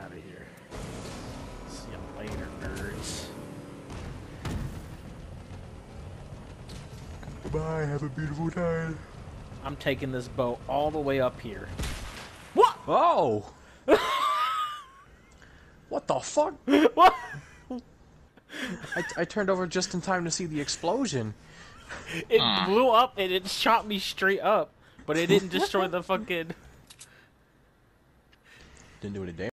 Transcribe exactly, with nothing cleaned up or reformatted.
out of here. See you later, nerds. Goodbye, have a beautiful time. I'm taking this boat all the way up here. What? Oh! What the fuck? What? I, I turned over just in time to see the explosion. It blew up and it shot me straight up, but it didn't destroy the fucking... Didn't do any damage.